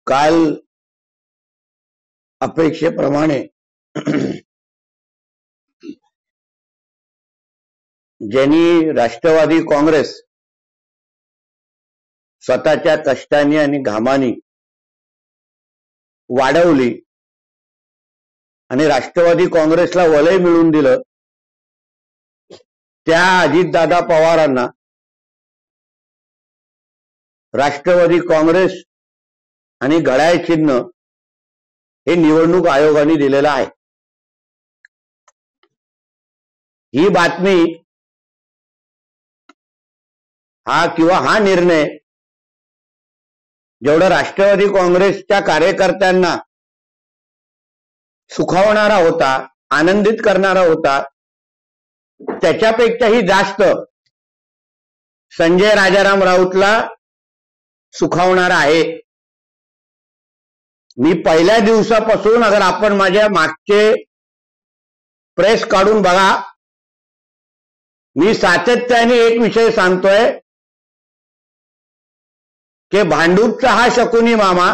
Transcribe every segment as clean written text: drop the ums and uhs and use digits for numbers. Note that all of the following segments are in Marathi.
काल अपेक्षेप्रमाणे ज्यांनी राष्ट्रवादी काँग्रेस स्वतःच्या कष्टाने आणि घामाने वाढवली आणि राष्ट्रवादी काँग्रेसला वलय मिळवून दिलं, त्या अजितदादा पवारांना राष्ट्रवादी काँग्रेस आणि घड्याळ चिन्ह हे निवडणूक आयोगाने दिलेलं आहे। ही बातमी हा निर्णय जेवढा राष्ट्रवादी काँग्रेसच्या कार्यकर्त्यांना सुखावणारा होता, आनंदित करणारा होता, त्याच्यापेक्षाही जास्त संजय राजाराम राऊतला सुखावणारा आहे। मी पहिल्या दिवसापासून, अगर आपण माझ्या मागचे प्रेस काढून बघा, मी सातत्याने एक विषय सांगतोय की भांडूपचा हा शकुनी मामा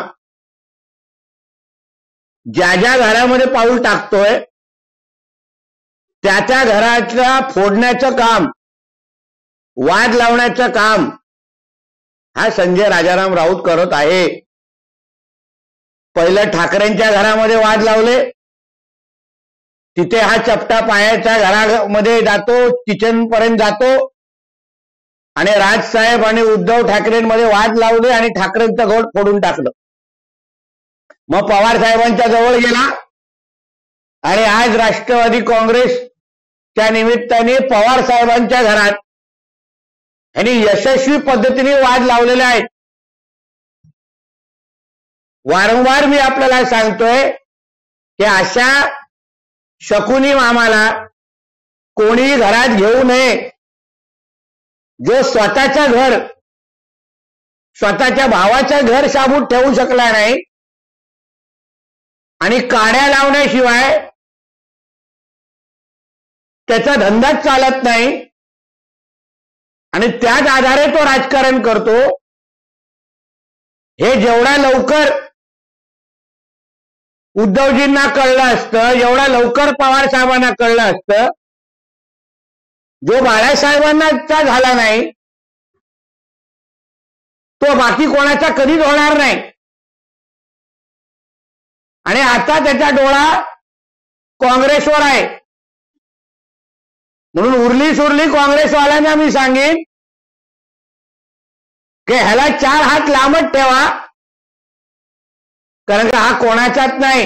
ज्या ज्या घरामध्ये पाऊल टाकतोय त्या त्या घराच्या फोडण्याचं काम, वाद लावण्याचं काम हा संजय राजाराम राऊत करत आहे। पहिलं ठाकरेंच्या घरामध्ये वाद लावले, तिथे हा चपटा पायाच्या घरामध्ये जातो, किचन पर्यंत जातो आणि राजसाहेब आणि उद्धव ठाकरेंमध्ये वाद लावले आणि ठाकरेंचं गड फोडून टाकलं। मग पवार साहेबांच्या जवळ गेला आणि आज राष्ट्रवादी काँग्रेसच्या निमित्ताने पवार साहेबांच्या घरात यांनी यशस्वी पद्धतीने वाद लावलेले आहेत। वारंवार मी आपल्याला सांगतोय की अशा शकुनी मामाला कोणी घरात घेऊ नये, जो स्वतःच्या घर, स्वतःच्या भावाचं घर शाबूत ठेवू शकला नाही आणि काड्या लावण्याशिवाय त्याचा धंदाच चालत नाही आणि त्याच आधारे तो राजकारण करतो, हे जेवढा लवकर उद्धवजींना कळलं असतं, एवढा लवकर पवार साहेबांना कळलं असतं, जो बाळासाहेबांचा झाला नाही तो बाकी कोणाचा कधीच होणार नाही। आणि आता त्याचा डोळा काँग्रेसवर आहे, म्हणून उरली सुरली काँग्रेसवाल्यांना मी सांगेन की ह्याला 4 हात लांबच ठेवा, कारण का हा कोणाचाच नाही।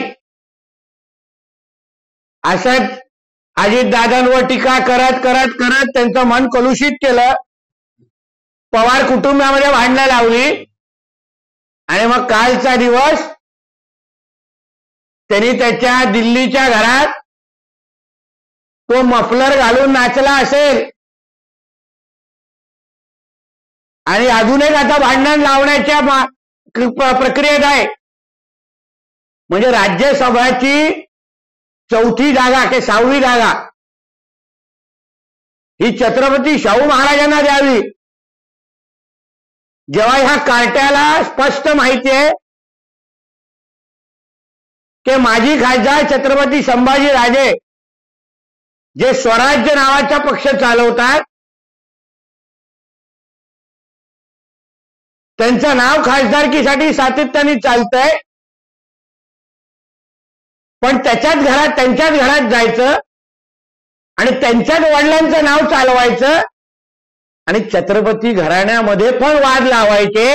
असंच अजितदादांवर टीका करत करत करत त्यांचं मन कलुषित केलं, पवार कुटुंबामध्ये भांडणं लावली आणि मग कालचा दिवस त्यांनी त्याच्या दिल्लीच्या घरात तो मफलर घालून नाचला असेल आणि अजून एक आता भांडण लावण्याच्या प्रक्रियेत आहे। म्हणजे राज्यसभाची 4थी जागा की 6वी जागा ही छत्रपती शाहू महाराजांना द्यावी, जेव्हा ह्या कार्ट्याला स्पष्ट माहिती आहे की माजी खासदार छत्रपती संभाजी राजे जे स्वराज्य नावाचा पक्ष चालवतात, त्यांचं नाव खासदारकीसाठी सातत्याने चालतंय, पण त्याच्याच घरात, त्यांच्याच घरात जायचं आणि त्यांच्याच वडिलांचं नाव चालवायचं आणि छत्रपती घराण्यामध्ये पण वाद लावायचे,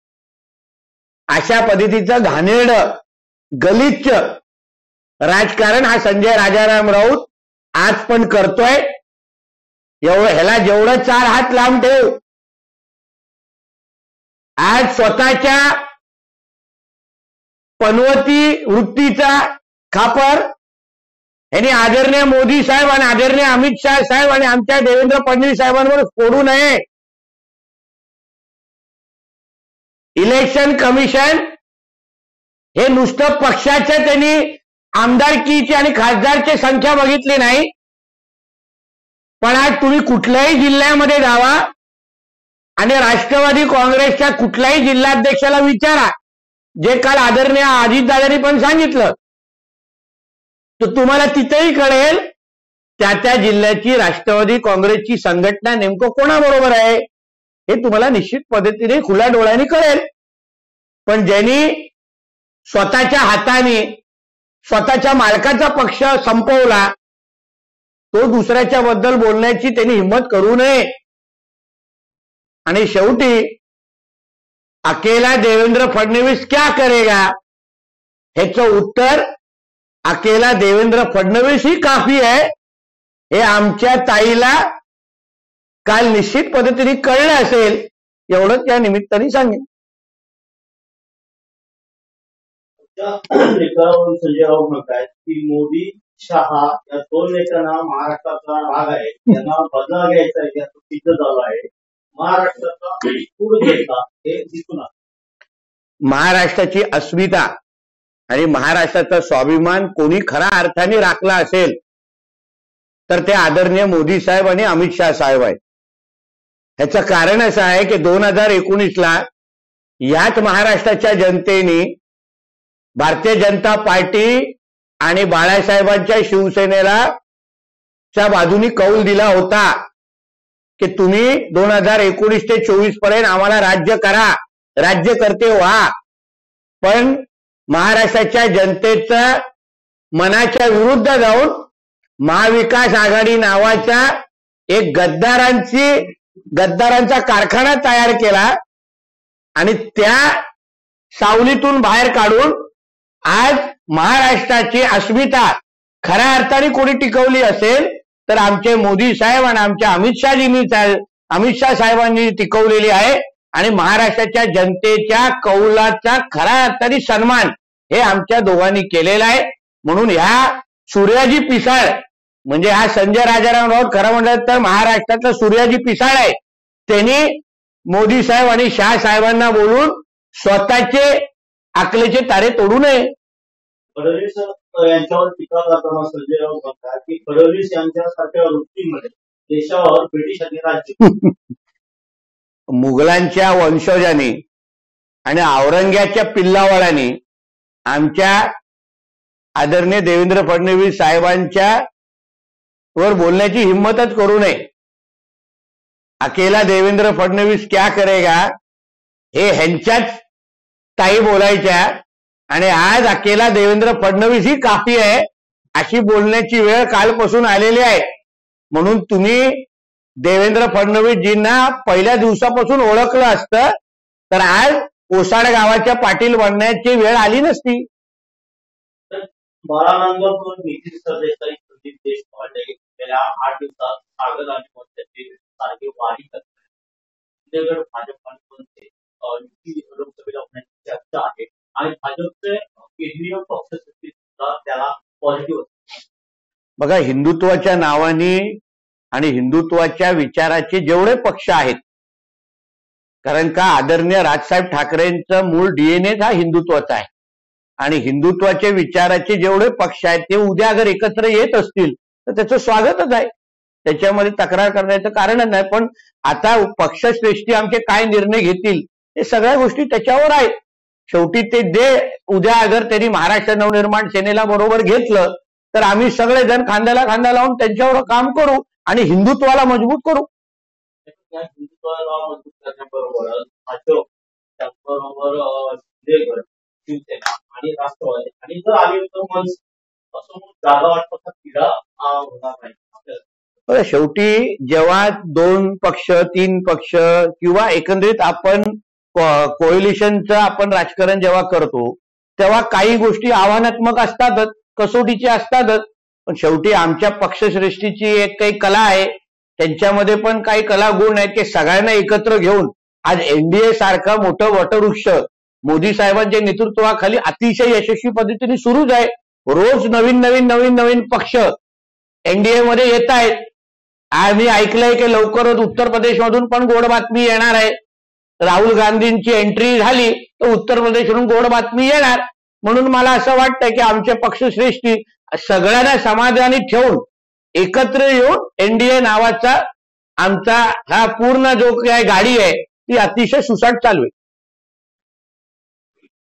अशा पद्धतीचं घाणेरडं गलिच्छ राजकारण हा संजय राजाराम राऊत आज पण करतोय। ह्याला जेवढं 4 हात लांब ठेव, आज स्वतःच्या पनवती वृत्तीचा खापर यांनी आदरणीय मोदी साहेब आणि आदरणीय अमित शाह साहेब आणि आमच्या देवेंद्र फडणवीस साहेबांवर फोडू नये। इलेक्शन कमिशन हे नुसतं पक्षाच्या त्यांनी आमदारकीची आणि खासदारची संख्या बघितली नाही, पण आज तुम्ही कुठल्याही जिल्ह्यामध्ये जावा आणि राष्ट्रवादी काँग्रेसच्या कुठल्याही जिल्हाध्यक्षाला विचारा, जे काल आदरणीय अजितदादांनी पण सांगितलं, तर तुम्हाला तिथेही कळेल त्या त्या जिल्ह्याची राष्ट्रवादी काँग्रेसची संघटना नेमकं कोणाबरोबर आहे हे तुम्हाला निश्चित पद्धतीने खुल्या डोळ्यांनी कळेल. पण ज्यांनी स्वतःच्या हाताने स्वतःच्या मालकाचा पक्ष संपवला, तो दुसऱ्याच्या बद्दल बोलण्याची त्यांनी हिंमत करू नये. आणि शेवटी अकेला देवेंद्र फडणवीस क्या करेगा ह्याचं उत्तर अकेला देवेंद्र फडणवीस ही काफी आहे हे आमच्या ताईला काल निश्चित पद्धतीने कळलं असेल, एवढंच या निमित्ताने सांगेन. संजय राऊत म्हणतायत की मोदी शहा या दोन नेत्यांना महाराष्ट्राचा भाग आहे, त्यांना बदला घ्यायचा आहे, याचं सिद्ध झालं आहे. महाराष्ट्राचा पूर घ्यायचा हे दिसून आलं. महाराष्ट्राची अस्मिता आणि महाराष्ट्राचा स्वाभिमान कोणी खऱ्या अर्थाने राखला असेल तर ते आदरणीय मोदी साहेब आणि अमित शाह साहेब आहेत. ह्याचं कारण असं आहे की 2019ला याच महाराष्ट्राच्या जनतेने भारतीय जनता पार्टी आणि बाळासाहेबांच्या शिवसेनेला च्या बाजूनी कौल दिला होता की तुम्ही 2019 ते 24 पर्यंत आम्हाला राज्य करा, राज्यकर्ते व्हा. पण महाराष्ट्राच्या जनतेच्या मनाच्या विरुद्ध जाऊन महाविकास आघाडी नावाचा एक गद्दारांचा कारखाना तयार केला आणि त्या सावलीतून बाहेर काढून आज महाराष्ट्राची अस्मिता खऱ्या अर्थाने कोणी टिकवली असेल तर आमचे मोदी साहेब आणि आमच्या अमित शाह साहेबांनी टिकवलेली आहे. आणि महाराष्ट्राच्या जनतेच्या कौलाचा खऱ्या अर्थाने सन्मान हे आमच्या दोघांनी केलेला आहे. म्हणून ह्या सूर्याजी पिसाळ म्हणजे हा संजय राजाराम राऊत खरं म्हणलं तर महाराष्ट्रातला सूर्याजी पिसाळ आहे. त्यांनी मोदी साहेब आणि शाह साहेबांना बोलून स्वतःचे अकलेचे तारे तोडू नये. फडणवीस यांच्यावर टीका करताना संजय राऊत म्हणतात की फडणवीस यांच्यासारख्या वृत्तीमध्ये देशावर ब्रिटिशांनी राज्य मुघलांच्या वंशजांनी आणि औरंग्याच्या पिल्लावाळांनी आमच्या आदरणीय देवेंद्र फडणवीस साहेबांच्या वर बोलण्याची हिंमतच करू नये. अकेला देवेंद्र फडणवीस क्या करेगा हे ह्यांच्याच ताई बोलायच्या आणि आज अकेला देवेंद्र फडणवीस ही काफी आहे अशी बोलण्याची वेळ कालपासून आलेली आहे. म्हणून तुम्ही देवेंद्र फडणवीसजींना पहिल्या दिवसापासून ओळखलं असतं तर आज ओसाड गावाच्या पाटील बनण्याची वेळ आली नसती. बाळानंद नितीन सरदेसाई प्रदीप देशपांडे गेल्या 8 दिवसात सागर आणि मोर्चाची सारखी वारी करतात. भाजप लोकसभेला होण्याची चर्चा आहे आणि भाजपचे केंद्रीय पक्ष सुद्धा त्याला पॉझिटिव्ह. बघा, हिंदुत्वाच्या नावाने आणि हिंदुत्वाच्या विचाराचे जेवढे पक्ष आहेत, कारण का आदरणीय राजसाहेब ठाकरेंचा मूळ डीएनए हा हिंदुत्वाचा आहे आणि हिंदुत्वाचे विचाराचे जेवढे पक्ष आहेत ते उद्या अगर एकत्र येत असतील तर त्याचं स्वागतच आहे, त्याच्यामध्ये तक्रार करण्याचं कारणच नाही. पण आता पक्षश्रेष्ठी आमचे काय निर्णय घेतील हे सगळ्या गोष्टी त्याच्यावर आहेत. शेवटी ते उद्या अगर त्यांनी महाराष्ट्र नवनिर्माण सेनेला बरोबर घेतलं तर आम्ही सगळेजण खांद्याला खांदा लावून त्यांच्यावर काम करू आणि हिंदुत्वाला मजबूत करू. हिंदुत्वाला मजबूत करण्याबरोबरच भाजप त्याचबरोबर शिवसेना आणि राष्ट्रवादी आणि जर आले तर मग असं जागा वाटपाचा तिढा होणार नाही. शेवटी जेव्हा 2 पक्ष 3 पक्ष किंवा एकंदरीत आपण कोएलिशनचं आपण राजकारण जेव्हा करतो तेव्हा काही गोष्टी आव्हानात्मक असतातच, कसोटीचे असतातच. पण शेवटी आमच्या पक्षश्रेष्ठीची एक काही कला आहे, त्यांच्यामध्ये पण काही कला गुण आहेत की सगळ्यांना एकत्र घेऊन आज एनडीए सारखा मोठं वटवृक्ष मोदी साहेबांच्या नेतृत्वाखाली अतिशय यशस्वी पद्धतीने सुरूच आहे. रोज नवीन पक्ष एनडीए मध्ये येत आहेत. आम्ही ऐकलंय की लवकरच उत्तर प्रदेशमधून पण गोड बातमी येणार आहे. राहुल गांधींची एंट्री झाली तर उत्तर प्रदेशमधून गोड बातमी येणार. म्हणून मला असं वाटतं की आमचे पक्षश्रेष्ठी सगळ्यांना समाधानी ठेवून एकत्र येऊन एनडीए नावाचा आमचा हा पूर्ण जो काय गाडी आहे ती अतिशय सुसाट चालवेल.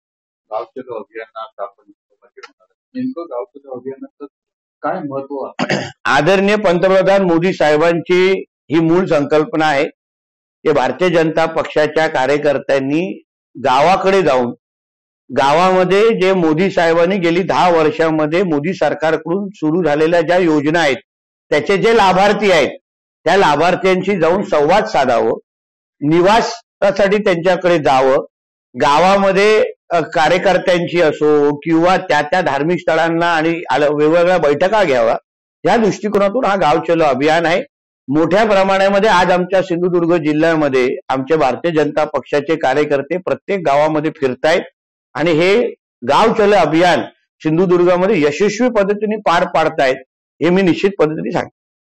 गावचलो अभियानात आपण नेमकं गावचलो अभियानाचं काय महत्व आहे? आदरणीय पंतप्रधान मोदी साहेबांची ही मूळ संकल्पना आहे की भारतीय जनता पक्षाच्या कार्यकर्त्यांनी गावाकडे जाऊन गावामध्ये जे मोदी साहेबांनी गेली 10 वर्षांमध्ये मोदी सरकारकडून सुरू झालेल्या ज्या योजना आहेत त्याचे जे लाभार्थी आहेत त्या लाभार्थ्यांशी जाऊन संवाद साधावं, निवासासाठी त्यांच्याकडे जावं, गावामध्ये कार्यकर्त्यांची असो किंवा त्या धार्मिक स्थळांना आणि वेगवेगळ्या बैठका घ्यावा, या दृष्टिकोनातून हा गाव चलो अभियान आहे. मोठ्या प्रमाणामध्ये आज आमच्या सिंधुदुर्ग जिल्ह्यामध्ये आमचे भारतीय जनता पक्षाचे कार्यकर्ते प्रत्येक गावामध्ये फिरतायत आणि हे गाव चलो अभियान सिंधुदुर्गामध्ये यशस्वी पद्धतीने पार पाडतायत हे मी निश्चित पद्धतीने सांगतो.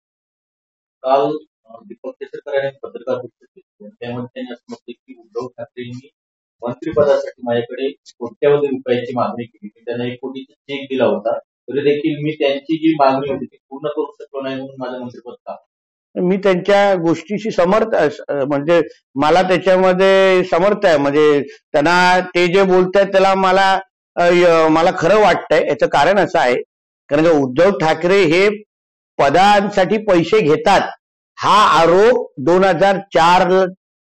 काल दीपक केसरकर यांनी पत्रकार परिषद घेतली त्यामध्ये त्यांनी असं म्हटलं की उद्धव ठाकरेंनी मंत्रिपदासाठी माझ्याकडे कोट्यवधी रुपयाची मागणी केली. त्यांना 1 कोटीचा चेक दिला होता, तरी देखील मी त्यांची जी मागणी होती ती पूर्ण करू शकलो नाही म्हणून माझं मंत्रिपद का? मी त्यांच्या गोष्टीशी समर्थ म्हणजे मला त्याच्यामध्ये समर्थ आहे. म्हणजे त्यांना ते जे बोलतायत त्याला मला खरं वाटतंय. याचं कारण असं आहे कारण की उद्धव ठाकरे हे पदांसाठी पैसे घेतात हा आरोप 2004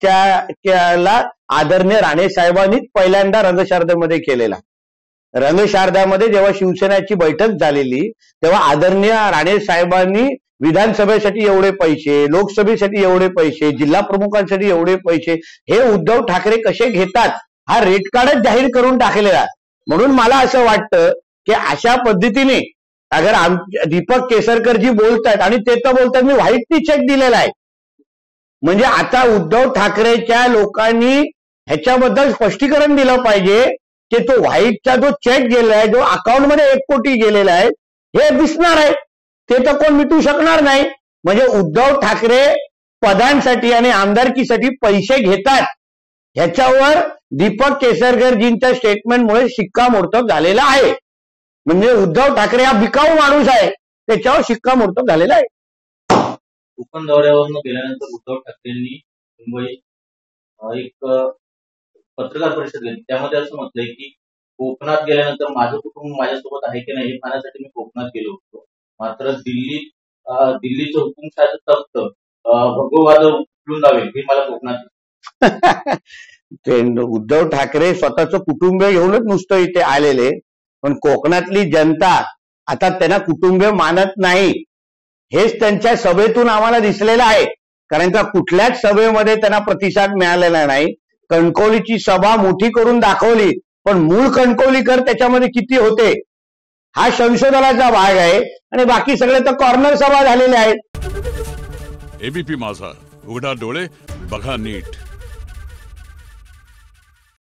ला आदरणीय राणे साहेबांनीच पहिल्यांदा रंगशारदामध्ये केलेला. रंगशारदामध्ये जेव्हा शिवसेनेची बैठक झालेली तेव्हा आदरणीय राणे साहेबांनी विधानसभेसाठी एवढे पैसे, लोकसभेसाठी एवढे पैसे, जिल्हा प्रमुखांसाठी एवढे पैसे हे उद्धव ठाकरे कसे घेतात हा रेट कार्डच जाहीर करून टाकलेला. म्हणून मला असं वाटतं की अशा पद्धतीने अगर दीपक केसरकर जी बोलतायत आणि ते तर बोलतात मी व्हाईटनी चेक दिलेला आहे, म्हणजे आता उद्धव ठाकरेच्या लोकांनी ह्याच्याबद्दल स्पष्टीकरण दिलं पाहिजे की तो व्हाईटचा जो चेक गेलाय, जो अकाउंटमध्ये 1 कोटी गेलेला आहे हे दिसणार आहे, ते तर कोण मिटू शकणार नाही. म्हणजे उद्धव ठाकरे पदांसाठी आणि आमदारकीसाठी पैसे घेतात ह्याच्यावर दीपक केसरकरजींच्या स्टेटमेंटमुळे शिक्कामोर्तब झालेला आहे. म्हणजे उद्धव ठाकरे हा बिकाऊ माणूस आहे त्याच्यावर शिक्कामोर्तब झालेला आहे. कोकण दौऱ्यावरून गेल्यानंतर उद्धव ठाकरेंनी मुंबईत एक पत्रकार परिषद घेतली. त्यामध्ये असं म्हटलंय की कोकणात गेल्यानंतर माझं कुटुंब माझ्यासोबत आहे की नाही हे पाहण्यासाठी मी कोकणात गेलो होतो, मात्र दिल्लीचं हुकुमशाही तख्त भगववाद उचलून लावेल हे मला कोकणात ते उद्धव ठाकरे स्वतःचं कुटुंब घेऊनच नुसतं इथे आलेले, पण कोकणातली जनता आता त्यांना कुटुंब मानत नाही हेच त्यांच्या सभेतून आम्हाला दिसलेलं आहे. कारण का कुठल्याच सभेमध्ये त्यांना प्रतिसाद मिळालेला नाही. कणकवलीची सभा मोठी करून दाखवली पण मूळ कणकवलीकर त्याच्यामध्ये किती होते हा संशोधनाचा भाग आहे आणि बाकी सगळे तर कॉर्नर सभा झालेले आहेत. एबीपी माझा, उघडा डोळे बघा नीट.